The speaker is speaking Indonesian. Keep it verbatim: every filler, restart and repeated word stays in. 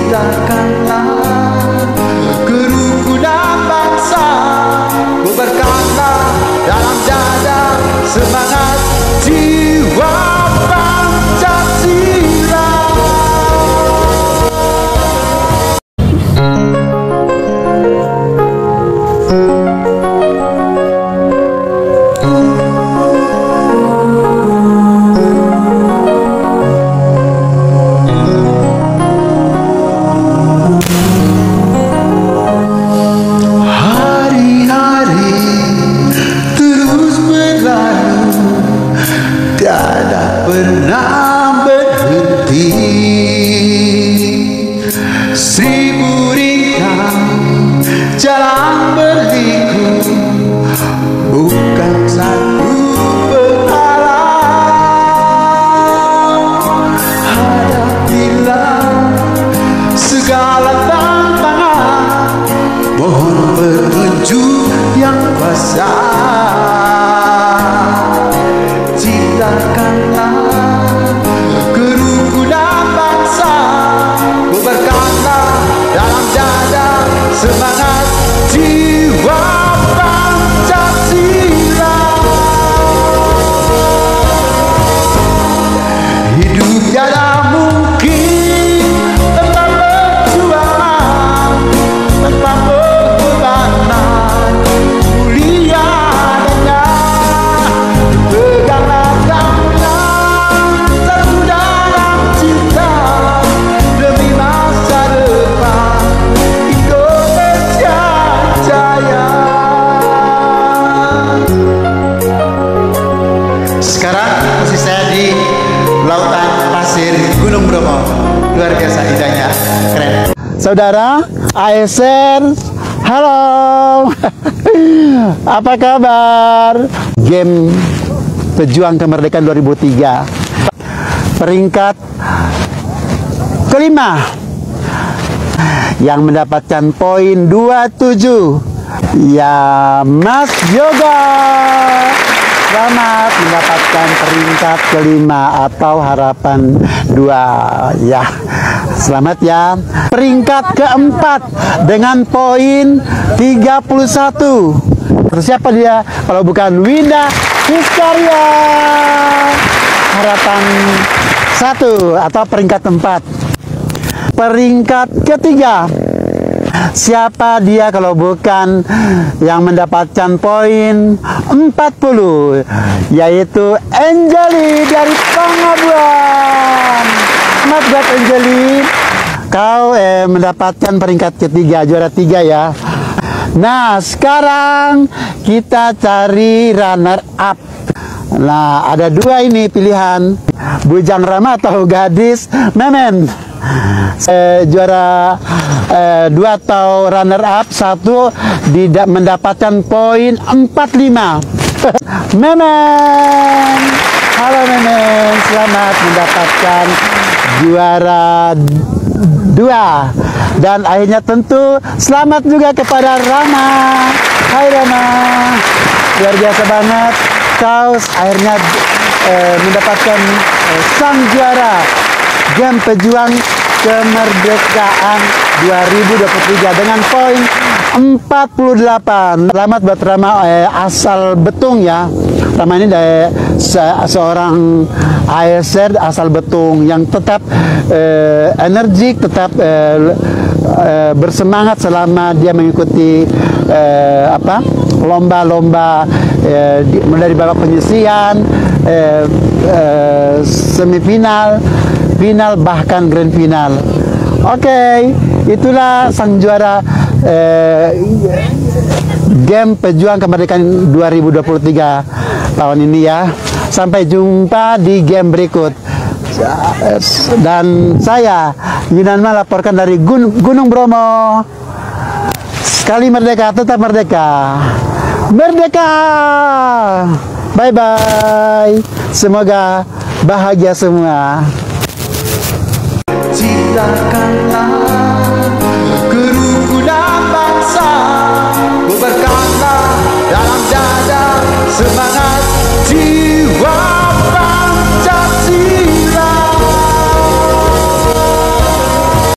Ciptakanlah kerukunan bangsa, kobarkanlah dalam dada semangat jiwa Pancasila. Tiada pernah berhenti, seribu rintangan jalan berliku, bukan satu penghalang. Hadapilah segala tantangan, mohon petunjuk yang kuasa. Ciptakanlah kerukunan bangsa, kobarkanlah dalam dada semangat jiwa Pancasila. Hidup tiada mungkin tanpa perjuangan, tanpa pengorbanan mulia adanya. Peganglah tangan satu dalam cinta demi masa depan Indonesia Jaya. Sekarang posisi saya di lautan pasir Gunung Bromo. Luar biasa indahnya, keren. Saudara A S R, halo. Apa kabar? Game Pejuang Kemerdekaan dua ribu tiga, peringkat kelima yang mendapatkan poin dua puluh tujuh, ya Mas Yoga. Selamat mendapatkan peringkat kelima atau harapan dua, ya. Selamat ya. Peringkat keempat dengan poin tiga puluh satu. Siapa dia kalau bukan Winda Hiskaria, harapan satu atau peringkat empat. Peringkat ketiga, siapa dia kalau bukan yang mendapatkan poin empat puluh, yaitu Anjali dari Pangabuan. Selamat buat Anjali, kau eh, mendapatkan peringkat ketiga, juara tiga ya. Nah, sekarang kita cari runner up. Nah, ada dua ini pilihan, Bujang Rama atau Gadis Memen. Eh, juara eh, dua atau runner up satu tidak mendapatkan poin empat puluh lima. Memen, halo Memen, selamat mendapatkan juara dua. Dan akhirnya tentu selamat juga kepada Rama. Hai Rama, luar biasa banget, kau akhirnya eh, mendapatkan eh, sang juara Game Pejuang Kemerdekaan dua ribu dua puluh tiga dengan poin empat puluh delapan. Selamat buat Rama, eh, asal Betung ya. Rama ini dari se seorang A S R asal Betung yang tetap eh, energik, tetap eh, eh, bersemangat selama dia mengikuti eh, apa lomba-lomba eh, mulai dari babak penyisian, eh, eh, semifinal, final, bahkan grand final. Oke, okay, itulah sang juara eh, Game Pejuang Kemerdekaan dua ribu dua puluh tiga tahun ini ya. Sampai jumpa di game berikut. Dan saya Yunan melaporkan dari Gun Gunung Bromo. Sekali merdeka, tetap merdeka. Merdeka. Bye bye. Semoga bahagia semua. Ciptakanlah kerukunan bangsa, kobarkanlah dalam dada semangat jiwa